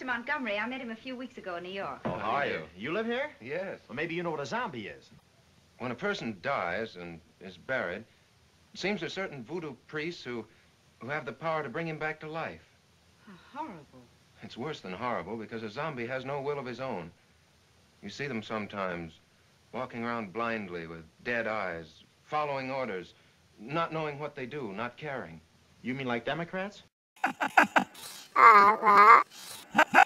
Montgomery. I met him a few weeks ago in New York. Oh, how are you? You live here? Yes. Well, maybe you know what a zombie is. When a person dies and is buried, it seems there's certain voodoo priests who have the power to bring him back to life. How horrible. It's worse than horrible because a zombie has no will of his own. You see them sometimes walking around blindly with dead eyes, following orders, not knowing what they do, not caring. You mean like Democrats?